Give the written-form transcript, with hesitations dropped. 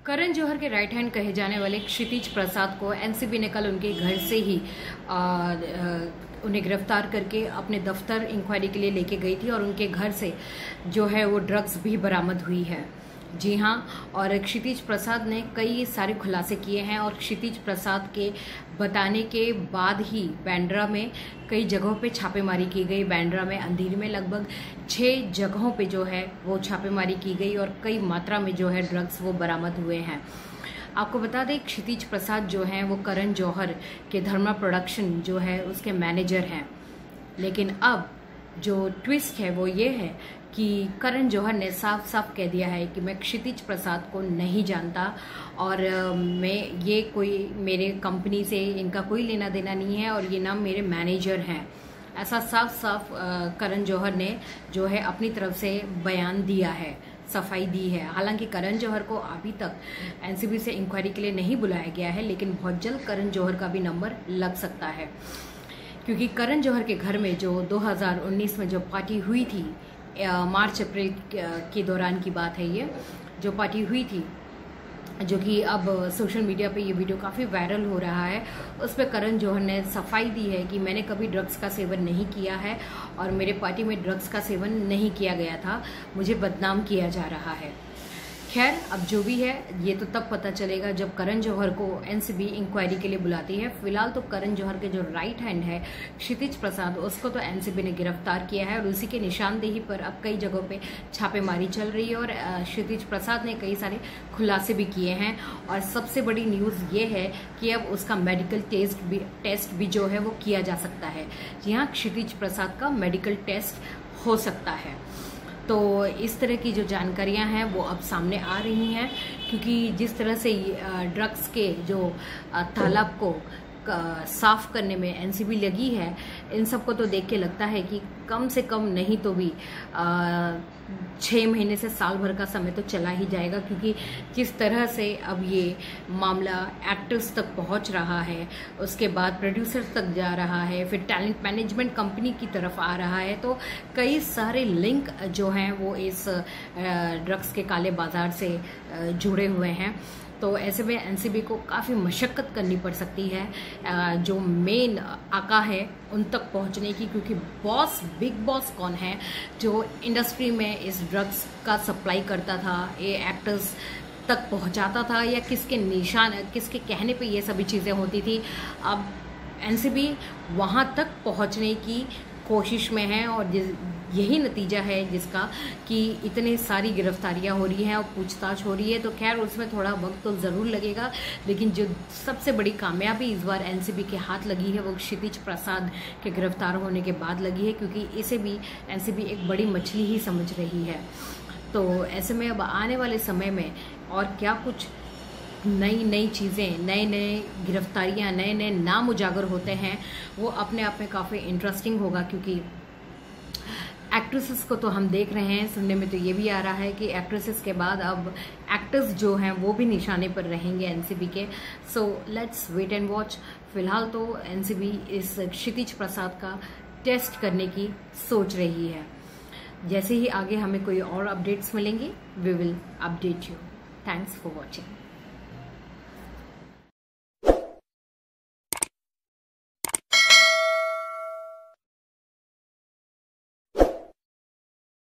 करण जौहर के right hand कहे जाने वाले क्षितिज प्रसाद को एनसीबी ने कल उनके घर से ही उन्हें गिरफ्तार करके अपने दफ्तर इंक्वायरी के लिए लेके गई थी और उनके घर से जो है वो ड्रग्स भी बरामद हुई है। जी हाँ, और क्षितिज प्रसाद ने कई सारे खुलासे किए हैं और क्षितिज प्रसाद के बताने के बाद ही बांद्रा में कई जगहों पे छापेमारी की गई। बांद्रा में अंधेरी में लगभग 6 जगहों पे जो है वो छापेमारी की गई और कई मात्रा में जो है ड्रग्स वो बरामद हुए हैं। आपको बता दें, क्षितिज प्रसाद जो हैं वो करण जौहर के धर्मा प्रोडक्शन जो है उसके मैनेजर हैं। लेकिन अब जो ट्विस्ट है वो ये है कि करण जौहर ने साफ साफ कह दिया है कि मैं क्षितिज प्रसाद को नहीं जानता और मैं ये कोई मेरे कंपनी से इनका कोई लेना देना नहीं है और ये नाम मेरे मैनेजर हैं। ऐसा साफ साफ करण जौहर ने जो है अपनी तरफ से बयान दिया है, सफाई दी है। हालांकि करण जौहर को अभी तक एनसीबी से इंक्वायरी के लिए नहीं बुलाया गया है, लेकिन बहुत जल्द करण जौहर का भी नंबर लग सकता है, क्योंकि करण जौहर के घर में जो 2019 में जो पार्टी हुई थी, मार्च अप्रैल के दौरान की बात है, ये जो पार्टी हुई थी जो कि अब सोशल मीडिया पे ये वीडियो काफ़ी वायरल हो रहा है, उस पर करण जौहर ने सफाई दी है कि मैंने कभी ड्रग्स का सेवन नहीं किया है और मेरे पार्टी में ड्रग्स का सेवन नहीं किया गया था, मुझे बदनाम किया जा रहा है। खैर, अब जो भी है ये तो तब पता चलेगा जब करण जौहर को एनसीबी इंक्वायरी के लिए बुलाती है। फिलहाल तो करण जौहर के जो राइट हैंड है क्षितिज प्रसाद, उसको तो एनसीबी ने गिरफ्तार किया है और उसी के निशानदेही पर अब कई जगहों पे छापेमारी चल रही है और क्षितिज प्रसाद ने कई सारे खुलासे भी किए हैं। और सबसे बड़ी न्यूज़ ये है कि अब उसका मेडिकल टेस्ट भी जो है वो किया जा सकता है। जी हाँ, क्षितिज प्रसाद का मेडिकल टेस्ट हो सकता है। तो इस तरह की जो जानकारियां हैं वो अब सामने आ रही हैं, क्योंकि जिस तरह से ड्रग्स के जो तालाब को साफ करने में एनसीबी लगी है, इन सबको तो देख के लगता है कि कम से कम नहीं तो भी 6 महीने से साल भर का समय तो चला ही जाएगा, क्योंकि जिस तरह से अब ये मामला एक्टर्स तक पहुंच रहा है, उसके बाद प्रोड्यूसर्स तक जा रहा है, फिर टैलेंट मैनेजमेंट कंपनी की तरफ आ रहा है, तो कई सारे लिंक जो हैं वो इस ड्रग्स के काले बाजार से जुड़े हुए हैं। तो ऐसे में एनसीबी को काफ़ी मशक्कत करनी पड़ सकती है जो मेन आका है उन तक पहुंचने की, क्योंकि बिग बॉस कौन है जो इंडस्ट्री में इस ड्रग्स का सप्लाई करता था, ये एक्टर्स तक पहुंचाता था, या किसके कहने पे ये सभी चीज़ें होती थी। अब एनसीबी वहां तक पहुंचने की कोशिश में है और यही नतीजा है जिसका कि इतने सारी गिरफ्तारियां हो रही हैं और पूछताछ हो रही है। तो खैर, उसमें थोड़ा वक्त तो ज़रूर लगेगा, लेकिन जो सबसे बड़ी कामयाबी इस बार एनसीबी के हाथ लगी है वो क्षितिज प्रसाद के गिरफ्तार होने के बाद लगी है, क्योंकि इसे भी एनसीबी एक बड़ी मछली ही समझ रही है। तो ऐसे में अब आने वाले समय में और क्या कुछ नई चीज़ें, नए गिरफ्तारियां, नए नाम उजागर होते हैं, वो अपने आप में काफ़ी इंटरेस्टिंग होगा। क्योंकि एक्ट्रेसेस को तो हम देख रहे हैं, सुनने में तो ये भी आ रहा है कि एक्ट्रेसेस के बाद अब एक्टर्स जो हैं वो भी निशाने पर रहेंगे एनसीबी के। So let's wait and watch. फिलहाल तो एनसीबी इस क्षितिज प्रसाद का टेस्ट करने की सोच रही है। जैसे ही आगे हमें कोई और अपडेट्स मिलेंगे, we will update you. Thanks for watching.